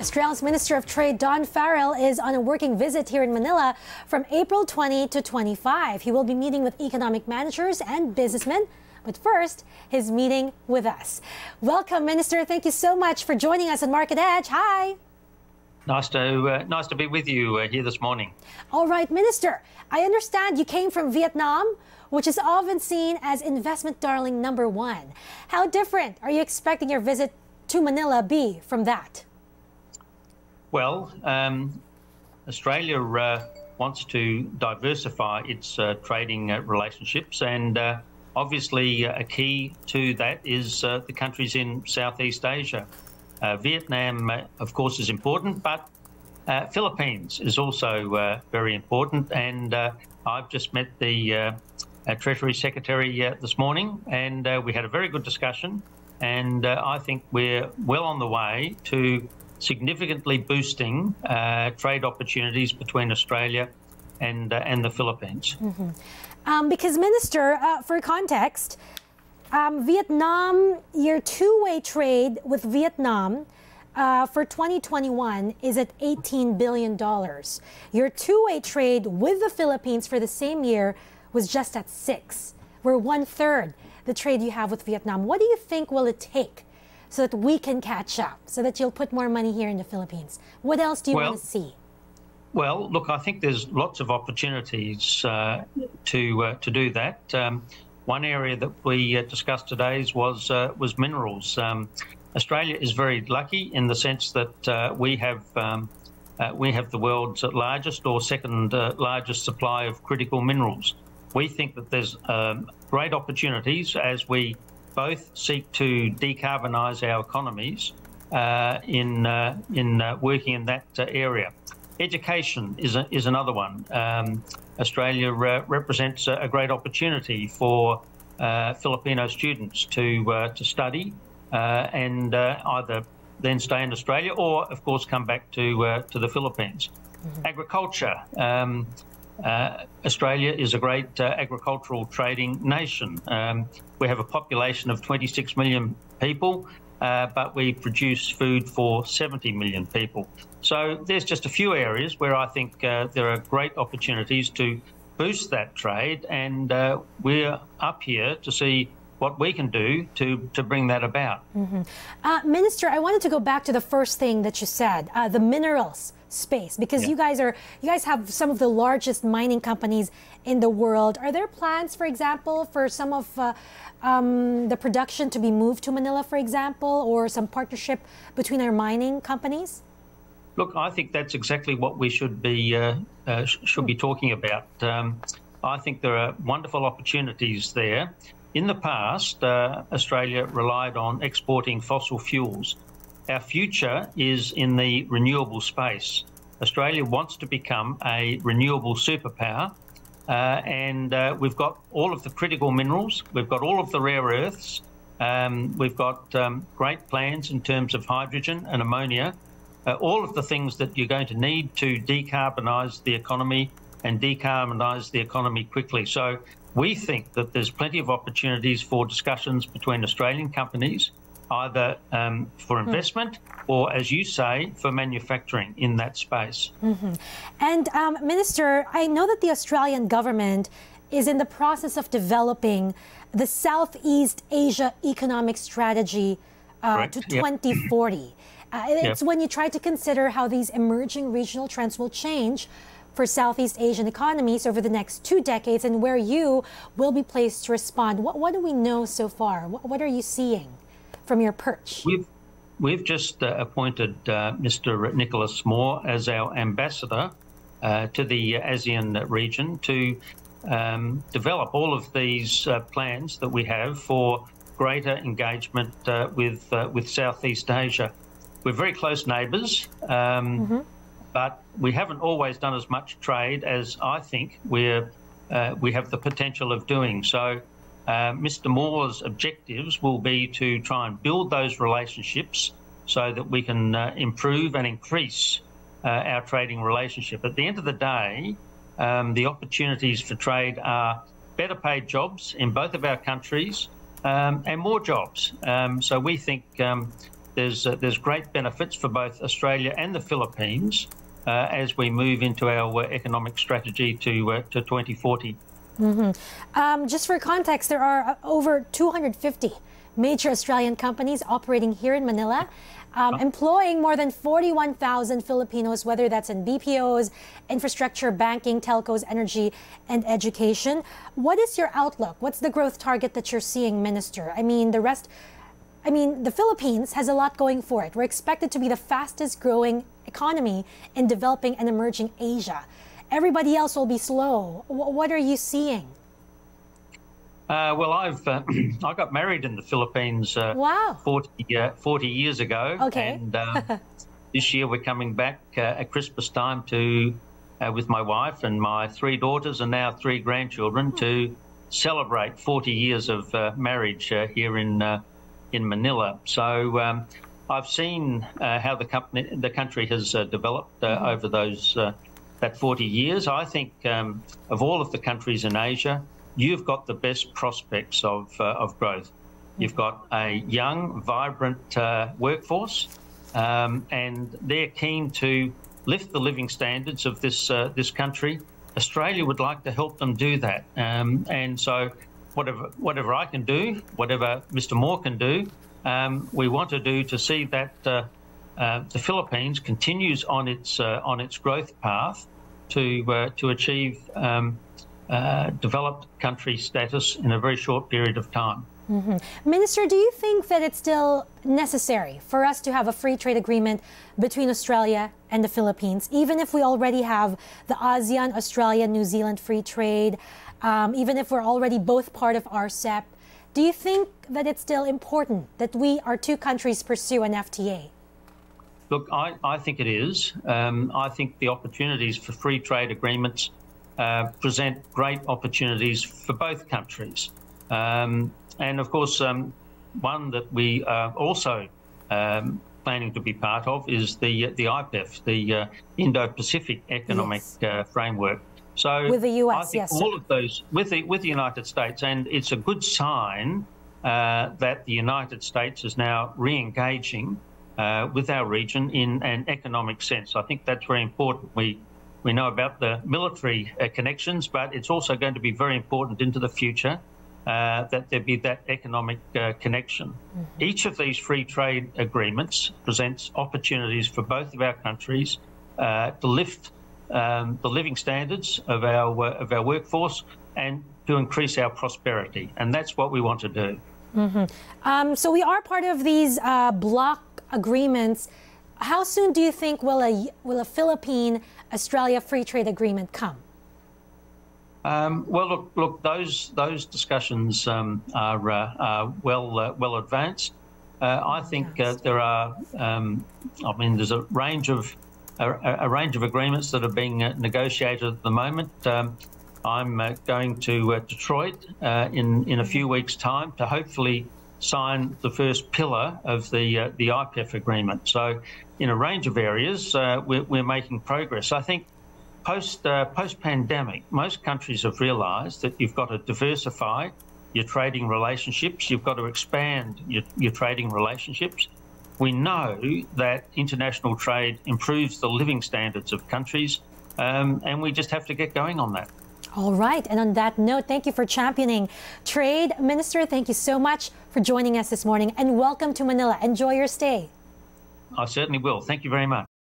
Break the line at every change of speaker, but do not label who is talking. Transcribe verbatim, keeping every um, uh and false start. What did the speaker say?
Australia's Minister of Trade Don Farrell is on a working visit here in Manila from April twentieth to twenty-fifth. He will be meeting with economic managers and businessmen. But first, his meeting with us. Welcome, Minister. Thank you so much for joining us on Market Edge. Hi.
Nice to uh, nice to be with you uh, here this morning.
All right, Minister. I understand you came from Vietnam, which is often seen as investment darling number one. How different are you expecting your visit to Manila be from that?
Well, um, Australia uh, wants to diversify its uh, trading uh, relationships, and uh, obviously uh, a key to that is uh, the countries in Southeast Asia. Uh, Vietnam, uh, of course, is important, but uh, Philippines is also uh, very important. And uh, I've just met the uh, uh, Treasury Secretary uh, this morning, and uh, we had a very good discussion. And uh, I think we're well on the way to significantly boosting uh, trade opportunities between Australia and uh, and the Philippines.
Mm-hmm. um, because, Minister, uh, for context, Um, Vietnam, your two-way trade with Vietnam uh, for twenty twenty-one is at eighteen billion dollars. Your two-way trade with the Philippines for the same year was just at six. We're one-third the trade you have with Vietnam. What do you think will it take so that we can catch up, so that you'll put more money here in the Philippines? What else do you
well,
want to see?
Well, look, I think there's lots of opportunities uh, to uh, to do that. Um, One area that we uh, discussed today was uh, was minerals. Um, Australia is very lucky in the sense that uh, we have um, uh, we have the world's largest or second uh, largest supply of critical minerals. We think that there's um, great opportunities as we both seek to decarbonise our economies uh, in uh, in uh, working in that uh, area. Education is a, is another one. Um, Australia uh, represents a, a great opportunity for uh, Filipino students to uh, to study uh, and uh, either then stay in Australia or, of course, come back to uh, to the Philippines. Mm-hmm. Agriculture. Um, uh, Australia is a great uh, agricultural trading nation. Um, we have a population of twenty-six million people, uh, but we produce food for seventy million people. So there's just a few areas where I think uh, there are great opportunities to boost that trade, and uh, we're up here to see what we can do to, to bring that about.
Mm-hmm. uh, Minister, I wanted to go back to the first thing that you said, uh, the minerals space, because yeah. you guys are you guys have some of the largest mining companies in the world. Are there plans, for example, for some of uh, um, the production to be moved to Manila, for example, or some partnership between our mining companies?
Look, I think that's exactly what we should be uh, uh, sh should be talking about. Um, I think there are wonderful opportunities there. In the past, uh, Australia relied on exporting fossil fuels. Our future is in the renewable space. Australia wants to become a renewable superpower, uh, and uh, we've got all of the critical minerals. We've got all of the rare earths. Um, we've got um, great plans in terms of hydrogen and ammonia. Uh, all of the things that you're going to need to decarbonise the economy and decarbonise the economy quickly. So we think that there's plenty of opportunities for discussions between Australian companies, either um, for investment mm. or, as you say, for manufacturing in that space.
Mm-hmm. And, um, Minister, I know that the Australian government is in the process of developing the Southeast Asia Economic Strategy uh, to twenty forty. Yep. Uh, it's yep. when you try to consider how these emerging regional trends will change for Southeast Asian economies over the next two decades and where you will be placed to respond. What, what do we know so far? What, what are you seeing from your perch?
We've, we've just uh, appointed uh, Mister Nicholas Moore as our ambassador uh, to the ASEAN region to um, develop all of these uh, plans that we have for greater engagement uh, with, uh, with Southeast Asia. We're very close neighbours, um, mm-hmm. but we haven't always done as much trade as I think we're, uh, we have the potential of doing. So uh, Mister Moore's objectives will be to try and build those relationships so that we can uh, improve and increase uh, our trading relationship. At the end of the day, um, the opportunities for trade are better paid jobs in both of our countries um, and more jobs. Um, so we think um, there's uh, there's great benefits for both Australia and the Philippines uh, as we move into our uh, economic strategy to uh, to twenty forty.
Mm-hmm. Um, just for context, there are over two hundred fifty major Australian companies operating here in Manila, um, employing more than forty-one thousand Filipinos, whether that's in B P Os, infrastructure, banking, telcos, energy, and education. What is your outlook? What's the growth target that you're seeing, Minister? I mean, the rest, I mean, the Philippines has a lot going for it. We're expected to be the fastest growing economy in developing and emerging Asia. Everybody else will be slow. What are you seeing?
Uh, well, I've uh, I got married in the Philippines uh,
wow.
forty, uh, forty years ago.
Okay.
And uh, this year we're coming back uh, at Christmas time to, uh, with my wife and my three daughters and now three grandchildren, to celebrate forty years of uh, marriage uh, here in uh, in Manila. So um, I've seen uh, how the company, the country has uh, developed uh, mm-hmm. over those uh, that forty years. I think um, of all of the countries in Asia, you've got the best prospects of uh, of growth. You've got a young, vibrant uh, workforce, um, and they're keen to lift the living standards of this uh, this country. Australia would like to help them do that, um, and so whatever whatever I can do, whatever Mister Moore can do, um, we want to do to see that uh, uh, the Philippines continues on its uh, on its growth path to uh, to achieve um, uh, developed country status in a very short period of time.
Mm-hmm. Minister, do you think that it's still necessary for us to have a free trade agreement between Australia and the Philippines, even if we already have the ASEAN, Australia, New Zealand free trade, um, even if we're already both part of R C E P? Do you think that it's still important that we, our two countries, pursue an F T A?
Look, I, I think it is. Um, I think the opportunities for free trade agreements uh, present great opportunities for both countries. Um, and of course, um, one that we are also um, planning to be part of is the the I P E F, the uh, Indo-Pacific Economic
yes.
uh, Framework. So
with the U S,
I think
yes,
all
sir.
of those with the with the United States, and it's a good sign uh, that the United States is now re-engaging uh, with our region in an economic sense. I think that's very important. We we know about the military uh, connections, but it's also going to be very important into the future uh, that there be that economic uh, connection. Mm-hmm. Each of these free trade agreements presents opportunities for both of our countries uh, to lift Um, the living standards of our uh, of our workforce and to increase our prosperity, and that's what we want to do.
Mm-hmm. um, so we are part of these uh, bloc agreements. How soon do you think will a will a Philippine-Australia free trade agreement come?
Um, well, look, look, those those discussions um, are, uh, are well uh, well advanced. Uh, I think uh, there are. Um, I mean, there's a range of. A, a range of agreements that are being uh, negotiated at the moment. Um, I'm uh, going to uh, Detroit uh, in in a few weeks' time to hopefully sign the first pillar of the uh, the I P E F agreement. So, in a range of areas, uh, we're, we're making progress. I think post uh, post pandemic, most countries have realised that you've got to diversify your trading relationships. You've got to expand your, your trading relationships. We know that international trade improves the living standards of countries, um, and we just have to get going on that.
All right. And on that note, thank you for championing trade. Minister, thank you so much for joining us this morning, and welcome to Manila. Enjoy your stay.
I certainly will. Thank you very much.